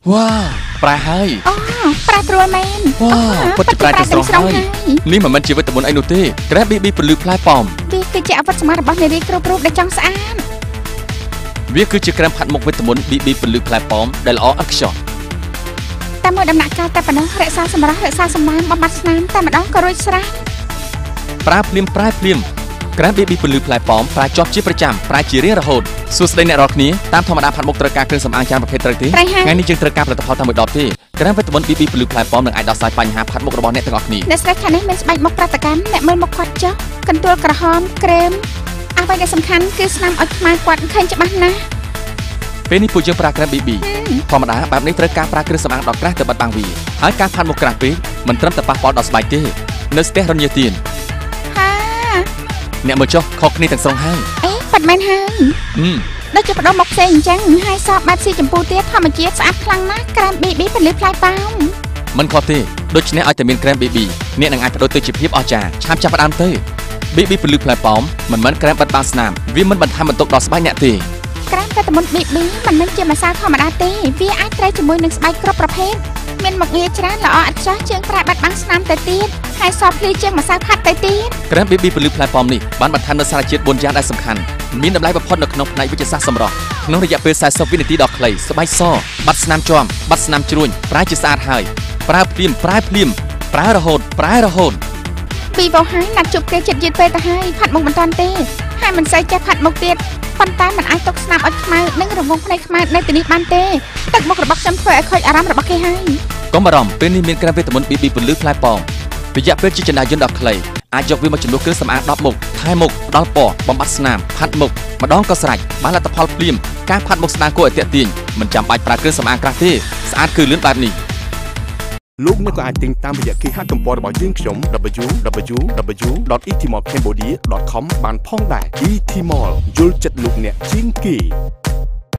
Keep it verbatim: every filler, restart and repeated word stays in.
ว้าวปลายให้อ๋อปลายตรวยแมนว้าวปฏิปลายจะสองให้นี่มันมันจีวิตามินไอโนเต้แกร็บบีบีปลือพลายปอมบีคือจะเอาวัตถุมาរបស់នារីគ្រប់រូបដែលចង់ស្អាតវាគឺជាក្រែមផាត់មុខវិតាមិន บี บี ពលឺផ្លែប៉ោមដែលល្អឥតខ្ចោះតែមួយដំណាក់កាលតែប៉ុណ្ណោះរក្សាសម្រស់រក្សាសម្បានបំបត្តិស្នាមតែម្ដងក៏រួចស្រេចប្រើភ្លាមប្រើភ្លាមក្រែម บี บี ពលឺផ្លែប៉ោមប្រើជាប់ជាប្រចាំប្រើជារៀងរហូតសួស្តីអ្នករាល់គ្នាតាមធម្មតាផាត់មុខត្រូវការគ្រឿងសម្អាងច្រើនប្រភេទត្រូវទេថ្ងៃនេះយើងត្រូវការផលិតផលតែមួយដបទេក្រែមវិតាមិន บี บี ពលឺផ្លែប៉ោមនឹងអាចដោះស្រាយបញ្ហាផាត់មុខរបស់អ្នកទាំងអស់គ្នាអ្នកស្រីខាងនេះមានស្បែកមុខប្រតិកម្មអ្នកមើលមុខគាត់ចុះកន្ទួលក្រហមក្រែមអ្វីដែលសំខាន់គឺស្នាមអុចខ្មៅគាត់ឃើញច្បាស់ណាស់ពេលនេះពួកយើងប្រើក្រែម บี บี ធម្មតាបែបនេះត្រូវការប្រើគ្រឿងសម្អាងដ៏ក្រាស់ទៅបិទបាំងវាហើយការផាត់មុខក្រាស់ពេកមិនត្រឹមតែប៉ះពាល់ដល់ស្បែកទេនៅស្ទះរញើទៀនហាអ្នកមើលចុះខុសគ្នាទាំងស្រុងហើយអេប៉ាត់មែនហើយដូចជាបដោះមកផ្សេងអញ្ចឹងហើយសបែបស៊ីចម្ពូទៀតធម្មជាតិស្អាតខ្លាំងណាស់ក្រែម บี บี ពលឺផ្លែប៉ោមមិនខុសទេដូច្នេះឲ្យតែមានក្រែម บี บี អ្នកនឹងអាចបដូរទៅជាភាពអស្ចារ្យឆាប់ចាប់ផ្ដើមទៅ บี บี ពលឺផ្លែប៉ោមមិនមែនក្រែមបិទបាំងស្នាមវាមិនបន្ថែមបន្ទុកដល់ស្បែកអ្នកទេក្រែមវិតាមិន บี บี មិនមែនជាម្សៅធម្មតាទេវាអាចត្រូវជាមួយនឹងស្បែកគ្រប់ប្រភេទមានមុខងារច្រើនល្អឥតខ្ចោះជាងប្រែបាត់បាំងស្នាមទៅទៀតហើយសភ្លឺជាងម្សៅផាត់ទៅទៀតក្រែម บี บี ពលឺផ្លែប៉ោមនេះបានបន្ថែមនូវសារជាតិបួនយ៉ាងដែលសំខាន់មានតម្លៃបំផុតនៅក្នុងផ្នែកវិទ្យាសាស្ត្រសម្រស់ក្នុងរយៈពេលสี่สิบវិនាទីដ៏ខ្លីស្បែកសបាត់ស្នាមជាំបាត់ស្នាមជ្រួញប្រើជាស្អាតហើយប្រើភ្លាមប្រើភ្លាមប្រើរហូតប្រើរហូតពីវោហើយណាត់ជប់គេចិត្តយឺតពេលទៅហើយផាត់មុខមិនតាន់ទេហើយមិនសូវចេះផាត់មុខទៀតប៉ុន្តែมันអាចຕົកស្នាមអុចខ្មៅនិងរង្វង់ភ្នែកខ្មៅនៅទីនេះបានទេទឹកមុខរបស់ខ្ញុំធ្វើឲ្យខូចអារម្មណ៍របស់គេហើយកុំបារម្ភពេលនេះមានក្រែមវីតាមីន บี บี ពលឺផ្លែប៉ោមរយៈពេលជាចន្លោះយន្តដ៏ខ្លីអាចយកវាមកជំនួសគ្រឿងសម្អាងដប់មុខថែមុខផ្ដល់ពណ៌បំបត្តិស្នាមផាត់មុខម្ដងក៏ស្រេចបានលទ្ធផលភ្លាមការផាត់មុខស្នាមគួរឲ្យទាក់ទាញមិនចាំបាច់ប្រើគ្រឿងសម្អាងក្រាស់ទេស្អាតគឺលឿនបែបនេះលោកអ្នកក៏អាចទិញតាមរយៈគេហទំព័ររបស់យើងខ្ញុំ ดับเบิลยู ดับเบิลยู ดับเบิลยู ดอท อี ที มอล แคมโบเดีย ดอท คอม បានផងដែរ อี ที มอล យល់ចិត្តលោកអ្នកជាងគេ